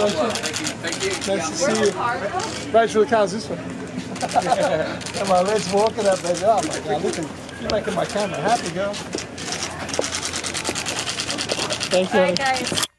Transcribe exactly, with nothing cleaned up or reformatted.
Thank you. Thank you. Nice to see you. Right through the cars this way. Come on, let's walk it up, baby. Oh my God, look at you're making my camera happy, girl. Thank you. All right, guys.